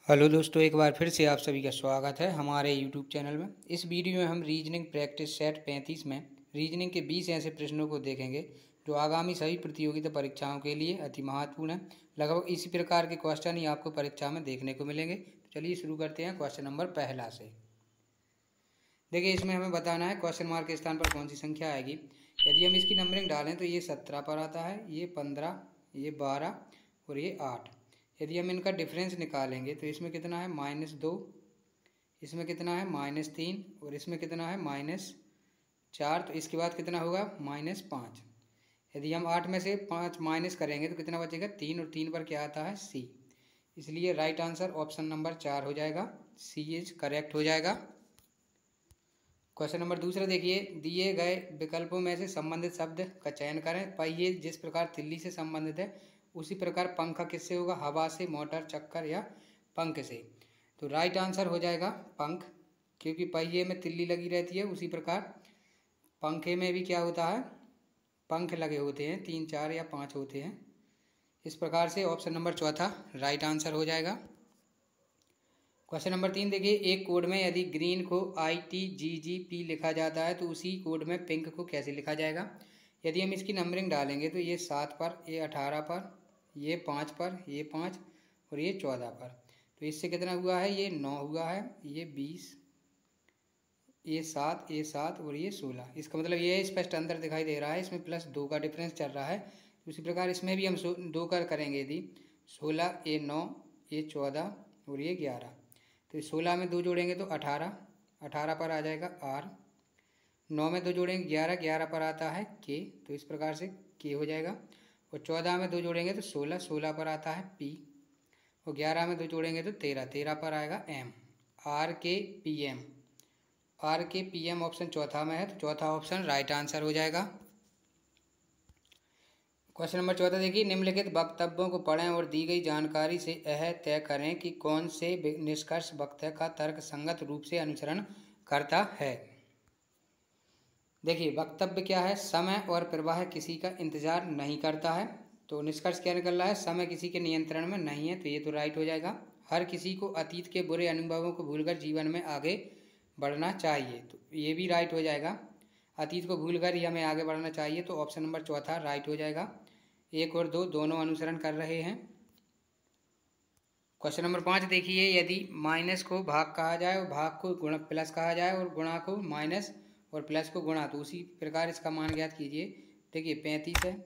Hello दोस्तों, एक बार फिर से आप सभी का स्वागत है हमारे यूट्यूब चैनल में। इस वीडियो में हम रीजनिंग प्रैक्टिस सेट 35 में रीजनिंग के 20 ऐसे प्रश्नों को देखेंगे जो आगामी सभी प्रतियोगिता परीक्षाओं के लिए अति महत्वपूर्ण है। लगभग इसी प्रकार के क्वेश्चन ही आपको परीक्षा में देखने को मिलेंगे। तो चलिए शुरू करते हैं क्वेश्चन नंबर पहला से। देखिए, इसमें हमें बताना है क्वेश्चन मार्क के स्थान पर कौन सी संख्या आएगी। यदि हम इसकी नंबरिंग डालें तो ये 17 पर आता है, ये 15, ये 12 और ये 8। यदि हम इनका डिफरेंस निकालेंगे तो इसमें कितना है -2, इसमें कितना है -3 और इसमें कितना है -4। तो इसके बाद कितना होगा -5। यदि हम 8 में से 5 माइनस करेंगे तो कितना बचेगा 3, और 3 पर क्या आता है C। इसलिए राइट आंसर ऑप्शन नंबर 4 हो जाएगा, C इज करेक्ट हो जाएगा। क्वेश्चन नंबर दूसरा देखिए, दिए गए विकल्पों में से संबंधित शब्द का चयन करें। पहिए जिस प्रकार तिल्ली से संबंधित है उसी प्रकार पंखा किससे होगा, हवा से, मोटर, चक्कर या पंख से। तो राइट आंसर हो जाएगा पंख, क्योंकि पहिए में तिल्ली लगी रहती है, उसी प्रकार पंखे में भी क्या होता है, पंख लगे होते हैं, 3, 4 या 5 होते हैं। इस प्रकार से ऑप्शन नंबर चौथा राइट आंसर हो जाएगा। क्वेश्चन नंबर 3 देखिए, एक कोड में यदि ग्रीन को ITGGP लिखा जाता है तो उसी कोड में पिंक को कैसे लिखा जाएगा। यदि हम इसकी नंबरिंग डालेंगे तो ये 7 पर, ये 18 पर, ये 5 पर, ये 5 और ये 14 पर। तो इससे कितना हुआ है, ये 9 हुआ है, ये 20, ये 7, ये 7 और ये 16। इसका मतलब ये स्पष्ट अंतर दिखाई दे रहा है, इसमें +2 का डिफरेंस चल रहा है। उसी प्रकार इसमें भी हम 2 का करेंगे। यदि 16, ये 9, ये 14 और ये 11। तो 16 में 2 जोड़ेंगे तो 18, 18 पर आ जाएगा R। 9 में 2 जोड़ेंगे 11, 11 पर आता है K, तो इस प्रकार से K हो जाएगा। और 14 में 2 जोड़ेंगे तो 16, 16 पर आता है P। और 11 में 2 जोड़ेंगे तो 13, 13 पर आएगा M। RKPM, RKPM ऑप्शन चौथा में है, तो चौथा ऑप्शन राइट आंसर हो जाएगा। क्वेश्चन नंबर 14 देखिए, निम्नलिखित वक्तव्यों को पढ़ें और दी गई जानकारी से यह तय करें कि कौन से निष्कर्ष वक्तव्य का तर्क संगत रूप से अनुसरण करता है। देखिए, वक्तव्य क्या है, समय और प्रवाह किसी का इंतजार नहीं करता है। तो निष्कर्ष क्या निकल रहा है, समय किसी के नियंत्रण में नहीं है, तो ये तो राइट हो जाएगा। हर किसी को अतीत के बुरे अनुभवों को भूलकर जीवन में आगे बढ़ना चाहिए, तो ये भी राइट हो जाएगा। अतीत को भूलकर ही हमें आगे बढ़ना चाहिए, तो ऑप्शन नंबर चौथा राइट हो जाएगा। 1 और 2 दोनों अनुसरण कर रहे हैं। क्वेश्चन नंबर 5 देखिए, यदि माइनस को भाग कहा जाए और भाग को गुणा प्लस कहा जाए और गुणा को माइनस और प्लस को गुणा, तो उसी प्रकार इसका मान ज्ञात कीजिए। देखिए 35 है,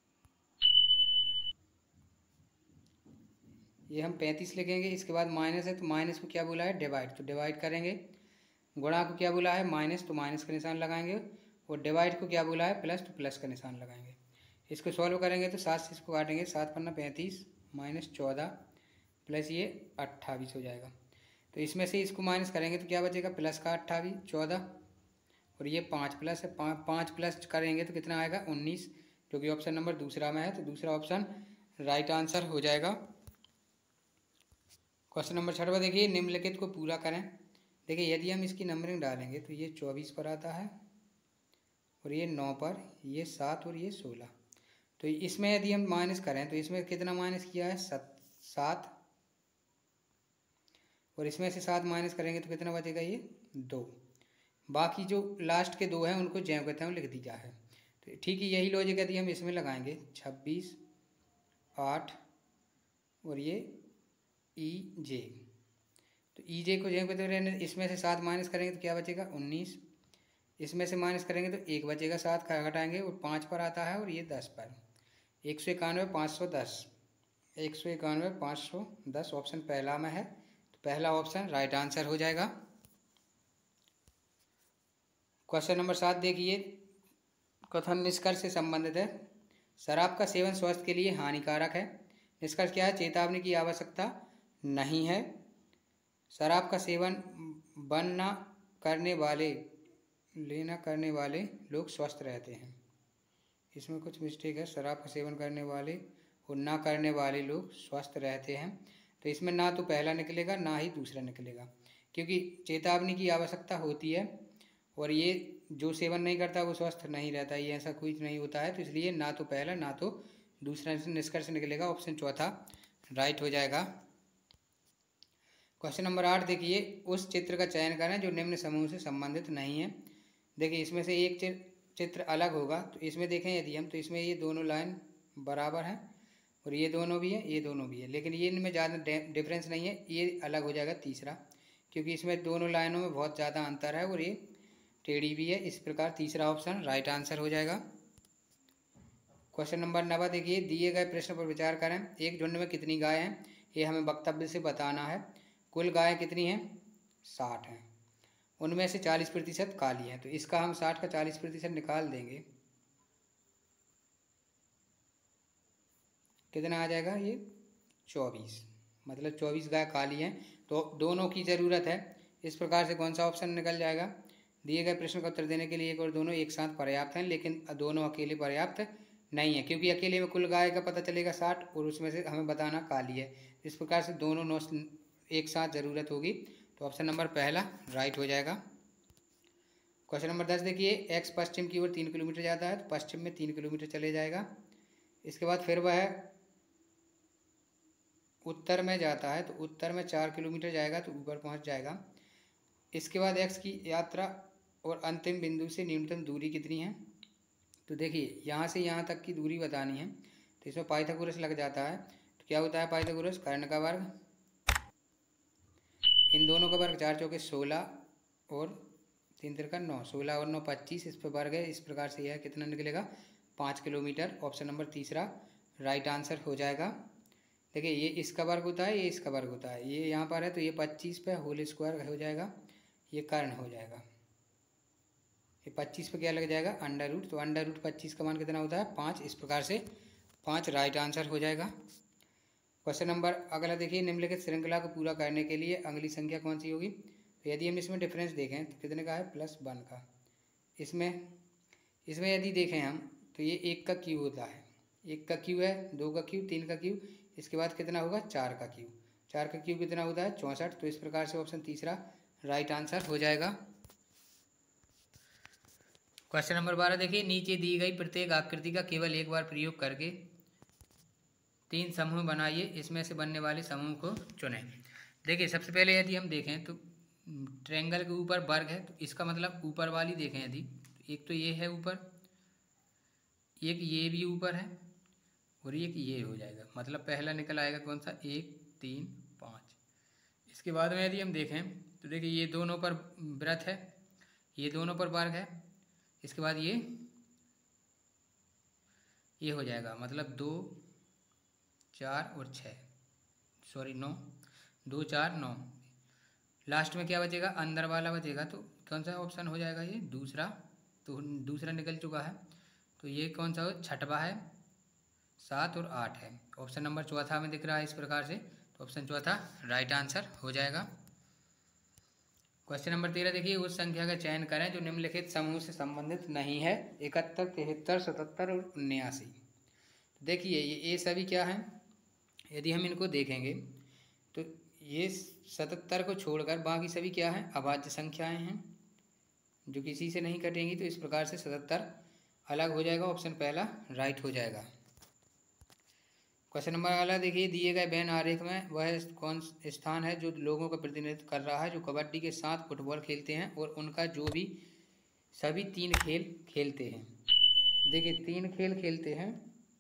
ये हम 35 लिखेंगे। इसके बाद माइनस है, तो माइनस को क्या बोला है, डिवाइड, तो डिवाइड करेंगे। गुणा को क्या बोला है, माइनस, तो माइनस का निशान लगाएंगे। और डिवाइड को क्या बोला है, प्लस, तो प्लस का निशान लगाएंगे। इसको सॉल्व करेंगे तो 7 से इसको काटेंगे, 7 पन्ना 35 -14 प्लस ये 28 हो जाएगा। तो इसमें से इसको माइनस करेंगे तो क्या बचेगा, प्लस का 28 14, और ये 5 प्लस है, 5 प्लस करेंगे तो कितना आएगा 19, जो कि ऑप्शन नंबर दूसरा में है, तो दूसरा ऑप्शन राइट आंसर हो जाएगा। क्वेश्चन नंबर 6 देखिए, निम्नलिखित को पूरा करें। देखिए, यदि हम इसकी नंबरिंग डालेंगे तो ये 24 पर आता है, और ये 9 पर, ये 7 और ये 16। तो इसमें यदि हम माइनस करें तो इसमें कितना माइनस किया है, 7, और इसमें से 7 माइनस करेंगे तो कितना बचेगा, ये 2। बाकी जो लास्ट के 2 हैं उनको ज्यों कहते हैं लिख दिया है। तो ठीक है, यही लॉजिक यदि हम इसमें लगाएंगे 26, 8 और ये EJ, तो EJ को ज्यों कहते हैं, इसमें से 7 माइनस करेंगे तो क्या बचेगा 19। इसमें से माइनस करेंगे तो 1 बचेगा, 7 घटाएंगे और 5 पर आता है, और ये 10 पर। 191 510, 191 510 ऑप्शन पहला में है, तो पहला ऑप्शन राइट आंसर हो जाएगा। क्वेश्चन नंबर 7 देखिए, कथन निष्कर्ष से संबंधित है। शराब का सेवन स्वास्थ्य के लिए हानिकारक है। निष्कर्ष क्या है, चेतावनी की आवश्यकता नहीं है। शराब का सेवन लेना करने वाले लोग स्वस्थ रहते हैं। इसमें कुछ मिस्टेक है, शराब का सेवन करने वाले और ना करने वाले लोग स्वस्थ रहते हैं। तो इसमें ना तो पहला निकलेगा ना ही दूसरा निकलेगा, क्योंकि चेतावनी की आवश्यकता होती है, और ये जो सेवन नहीं करता वो स्वस्थ नहीं रहता, ये ऐसा कुछ नहीं होता है। तो इसलिए ना तो पहला ना तो दूसरा निष्कर्ष निकलेगा, ऑप्शन चौथा राइट हो जाएगा। क्वेश्चन नंबर 8 देखिए, उस चित्र का चयन करें जो निम्न समूह से संबंधित नहीं है। देखिए इसमें से एक चित्र अलग होगा, तो इसमें देखें यदि हम, तो इसमें ये दोनों लाइन बराबर हैं और ये दोनों भी है, ये दोनों भी है, लेकिन ये इनमें ज़्यादा डिफरेंस नहीं है, ये अलग हो जाएगा तीसरा, क्योंकि इसमें दोनों लाइनों में बहुत ज़्यादा अंतर है और ये टेढ़ी भी है। इस प्रकार तीसरा ऑप्शन राइट आंसर हो जाएगा। क्वेश्चन नंबर 9 देखिए, दिए गए प्रश्न पर विचार करें। एक झुंड में कितनी गाय हैं, ये हमें वक्तव्य से बताना है। कुल गायें कितनी हैं, 60 हैं, उनमें से 40% काली हैं, तो इसका हम 60 का 40% निकाल देंगे, कितना आ जाएगा, ये 24, मतलब 24 गाय काली हैं, तो दोनों की ज़रूरत है। इस प्रकार से कौन सा ऑप्शन निकल जाएगा। दिए गए प्रश्न का उत्तर देने के लिए एक और दोनों एक साथ पर्याप्त हैं, लेकिन दोनों अकेले पर्याप्त नहीं है, क्योंकि अकेले में कुल गाय का पता चलेगा 60 और उसमें से हमें बताना काली है। इस प्रकार से दोनों नौ एक साथ ज़रूरत होगी, तो ऑप्शन नंबर पहला राइट हो जाएगा। क्वेश्चन नंबर 10 देखिए, एक्स पश्चिम की ओर 3 किलोमीटर जाता है, तो पश्चिम में 3 किलोमीटर चले जाएगा। इसके बाद फिर वह उत्तर में जाता है, तो उत्तर में 4 किलोमीटर जाएगा, तो ऊपर पहुंच जाएगा। इसके बाद एक्स की यात्रा और अंतिम बिंदु से न्यूनतम दूरी कितनी है, तो देखिए यहाँ से यहाँ तक की दूरी बतानी है, तो इसमें पाइथागोरस लग जाता है। तो क्या होता है पाइथागोरस, कर्ण का वर्ग, इन दोनों का वर्ग 4 चौके 16 और 3 तिरका 9, 16 और 9 25, इस पर वर्ग है। इस प्रकार से यह कितना निकलेगा, 5 किलोमीटर। ऑप्शन नंबर तीसरा राइट आंसर हो जाएगा। देखिए ये इसका वर्ग होता है, ये इसका वर्ग होता है, ये यहाँ पर है, तो ये 25 पे होल स्क्वायर हो जाएगा, ये कर्ण हो जाएगा। ये 25 पे क्या लग जाएगा, अंडर रूट, तो अंडर रूट 25 का मान कितना होता है, 5। इस प्रकार से 5 राइट आंसर हो जाएगा। क्वेश्चन नंबर अगला देखिए, निम्नलिखित श्रृंखला को पूरा करने के लिए अगली संख्या कौन सी होगी। तो यदि हम इसमें डिफरेंस देखें तो कितने का है, +1 का। इसमें यदि देखें हम, तो ये 1 का क्यू होता है, 1 का क्यू है, 2 का क्यू, 3 का क्यू, इसके बाद कितना होगा, 4 का क्यू। 4 का क्यू कितना होता है, 64। तो इस प्रकार से ऑप्शन तीसरा राइट आंसर हो जाएगा। क्वेश्चन नंबर 12 देखिए, नीचे दी गई प्रत्येक आकृति का केवल एक बार प्रयोग करके 3 समूह बनाइए, इसमें से बनने वाले समूह को चुनें। देखिए सबसे पहले यदि हम देखें तो ट्रायंगल के ऊपर वर्ग है, तो इसका मतलब ऊपर वाली देखें यदि, एक तो ये है ऊपर, एक ये भी ऊपर है और एक ये हो जाएगा, मतलब पहला निकल आएगा कौन सा, 1 3 5। इसके बाद में यदि हम देखें तो देखिए ये दोनों पर वृत्त है, ये दोनों पर वर्ग है, इसके बाद ये हो जाएगा, मतलब 2 4 और 6, सॉरी 9, 2 4 9। लास्ट में क्या बचेगा, अंदर वाला बचेगा, तो कौन सा ऑप्शन हो जाएगा, ये दूसरा। तो दूसरा निकल चुका है, तो ये कौन सा हो, छठवा है, 7 और 8 है। ऑप्शन नंबर चौथा में दिख रहा है इस प्रकार से, तो ऑप्शन चौथा राइट आंसर हो जाएगा। क्वेश्चन नंबर 13 देखिए, उस संख्या का चयन करें जो निम्नलिखित समूह से संबंधित नहीं है, 71 73 77 और 79। देखिए ये सभी क्या हैं, यदि हम इनको देखेंगे तो ये 77 को छोड़कर बाकी सभी क्या हैं, अभाज्य संख्याएं हैं जो किसी से नहीं कटेंगी, तो इस प्रकार से 77 अलग हो जाएगा, ऑप्शन पहला राइट हो जाएगा। क्वेश्चन नंबर अगला देखिए, दिए गए वेन आरेख में वह कौन स्थान है जो लोगों का प्रतिनिधित्व कर रहा है जो कबड्डी के साथ फुटबॉल खेलते हैं और उनका जो भी सभी 3 खेल खेलते हैं। देखिए 3 खेल खेलते हैं,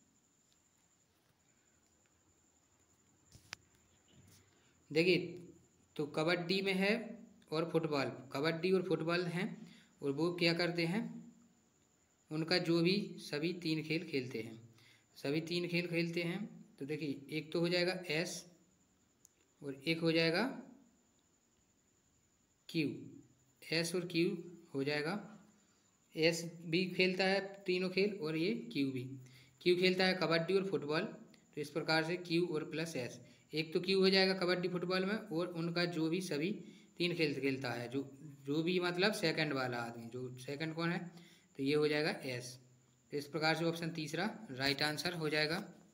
देखिए तो कबड्डी में है और फुटबॉल, कबड्डी और फुटबॉल हैं, और वो क्या करते हैं, उनका जो भी सभी 3 खेल खेलते हैं, सभी 3 खेल खेलते हैं। तो देखिए एक तो हो जाएगा एस और एक हो जाएगा क्यू, एस और क्यू हो जाएगा। एस भी खेलता है तीनों खेल और ये क्यू भी, क्यू खेलता है कबड्डी और फुटबॉल, तो इस प्रकार से क्यू और प्लस एस, एक तो क्यू हो जाएगा कबड्डी फुटबॉल में, और उनका जो भी सभी 3 खेल खेलता है, जो भी मतलब सेकंड वाला आदमी, जो सेकंड कौन है, तो ये हो जाएगा एस। तो इस प्रकार से ऑप्शन तीसरा राइट आंसर हो जाएगा।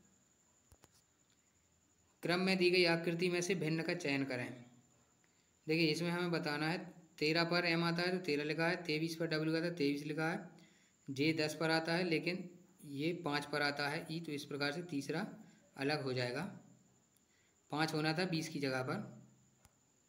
क्रम में दी गई आकृति में से भिन्न का चयन करें। देखिए इसमें हमें बताना है, 13 पर एम आता है तो 13 लिखा है, 23 पर डब्ल्यू आता है 23 लिखा है, जे 10 पर आता है लेकिन ये 5 पर आता है ई, तो इस प्रकार से तीसरा अलग हो जाएगा, 5 होना था 20 की जगह पर।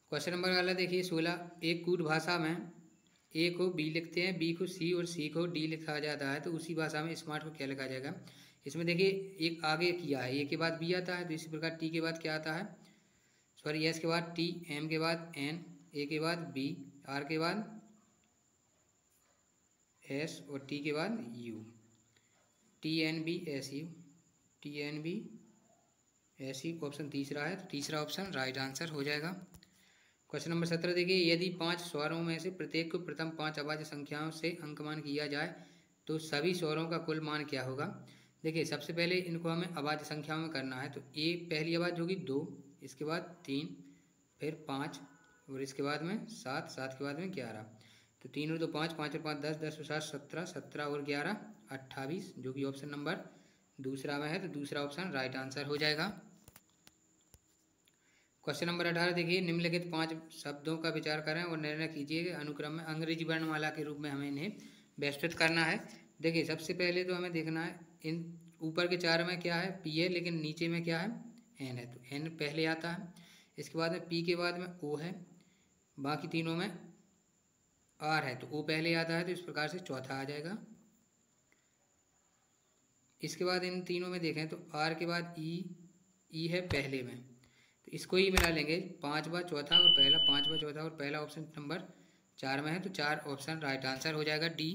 क्वेश्चन नंबर वाला देखिए 16, एक कूट भाषा में ए को बी लिखते हैं, बी को सी और सी को डी लिखा जाता है, तो उसी भाषा में स्मार्ट को क्या लिखा जाएगा। इसमें देखिए एक आगे किया है, ए के बाद बी आता है, तो इसी प्रकार टी के बाद क्या आता है, सॉरी एस के बाद टी, एम के बाद एन, ए के बाद बी, आर के बाद एस और टी के बाद U, T N B S U, T N B S U option तीसरा है, तो तीसरा ऑप्शन राइट आंसर हो जाएगा। क्वेश्चन नंबर 17 देखिए, यदि 5 स्वरों में से प्रत्येक को प्रथम 5 अभाज्य संख्याओं से अंकमान किया जाए तो सभी स्वरों का कुल मान क्या होगा। देखिए सबसे पहले इनको हमें अभाज्य संख्याओं में करना है, तो ए पहली अभाज्य होगी 2, इसके बाद 3, फिर 5 और इसके बाद में 7, 7 के बाद में 11, तो 3 और 2 5, 5 और 5 10, 10 और 7 17, 17 और 11 28, जो कि ऑप्शन नंबर दूसरा में है, तो दूसरा ऑप्शन राइट आंसर हो जाएगा। क्वेश्चन नंबर 18 देखिए, निम्नलिखित 5 शब्दों का विचार करें और निर्णय कीजिए कि अनुक्रम में अंग्रेजी वर्णमाला के रूप में हमें इन्हें व्यवस्थित करना है। देखिए सबसे पहले तो हमें देखना है इन ऊपर के 4 में क्या है, पी है, लेकिन नीचे में क्या है, एन है, तो एन पहले आता है। इसके बाद में पी के बाद में ओ है, बाकी तीनों में आर है, तो ओ पहले आता है, तो इस प्रकार से चौथा आ जाएगा। इसके बाद इन तीनों में देखें तो आर के बाद ई है पहले में, तो इसको ही मिला लेंगे, 5वां चौथा और पहला, 5वां चौथा और पहला ऑप्शन नंबर 4 में है, तो 4 ऑप्शन राइट आंसर हो जाएगा डी।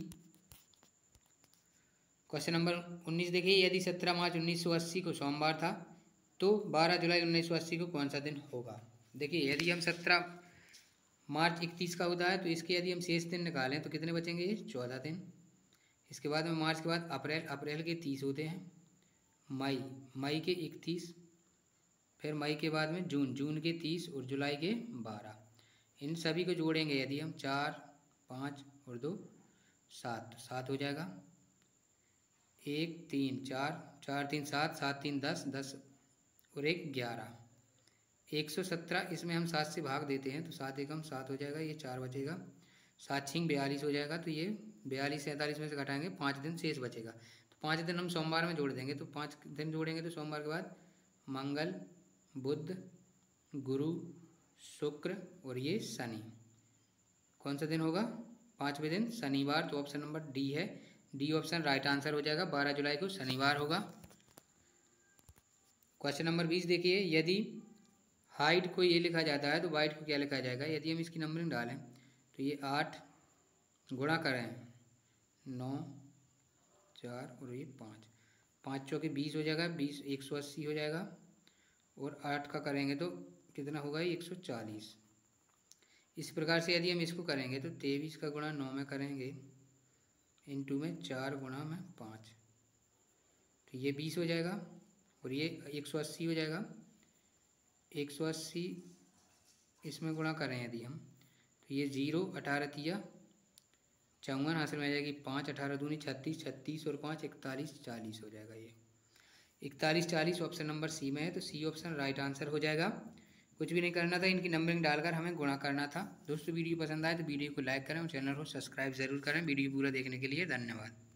क्वेश्चन नंबर 19 देखिए, यदि 17 मार्च 1980 को सोमवार था तो 12 जुलाई 1980 को कौन सा दिन होगा। देखिए यदि हम 17 मार्च 31 का होता है, तो इसके यदि हम शेष दिन निकालें तो कितने बचेंगे, 14 दिन। इसके बाद में मार्च के बाद अप्रैल, अप्रैल के 30 होते हैं, मई के 31, फिर मई के बाद में जून के 30 और जुलाई के 12। इन सभी को जोड़ेंगे यदि हम 4, 5 और 2 7, 7 हो जाएगा, 1 3 4, 4 3 7, 7 3 10, 10 और 1 11, 117। इसमें हम 7 से भाग देते हैं, तो 7 एकम 7 हो जाएगा, ये 4 बचेगा, 7 6 42 हो जाएगा, तो ये 42 47 में से घटाएंगे, 5 दिन शेष बचेगा, तो 5 दिन हम सोमवार में जोड़ देंगे, तो 5 दिन जोड़ेंगे तो सोमवार के बाद मंगल, बुध, गुरु, शुक्र और ये शनि, कौन सा दिन होगा, 5वें दिन शनिवार, तो ऑप्शन नंबर डी है, डी ऑप्शन राइट आंसर हो जाएगा, 12 जुलाई को शनिवार होगा। क्वेश्चन नंबर 20 देखिए, यदि हाइट को ये लिखा जाता है तो वाइट को क्या लिखा जाएगा। यदि हम इसकी नंबरिंग डालें तो ये 8 गुणा करें 9 4 और ये 5, 5 चौके 20 हो जाएगा, 20 180 हो जाएगा, और 8 का करेंगे तो कितना होगा, 140। इस प्रकार से यदि हम इसको करेंगे तो 23 का गुणा 9 में करेंगे, इंटू में 4 गुणा में 5, तो ये 20 हो जाएगा, और ये 180 हो जाएगा, 180 इसमें गुणा करें यदि हम तो ये 0 18 तिया 54 हासिल में आ जाएगी, 5 18 दूनी 36, 36 और 5 41 40 हो जाएगा, ये 41 40 ऑप्शन नंबर सी में है, तो सी ऑप्शन राइट आंसर हो जाएगा। कुछ भी नहीं करना था, इनकी नंबरिंग डालकर हमें गुणा करना था। दोस्तों वीडियो पसंद आए तो वीडियो को लाइक करें और चैनल को सब्सक्राइब जरूर करें। वीडियो पूरा देखने के लिए धन्यवाद।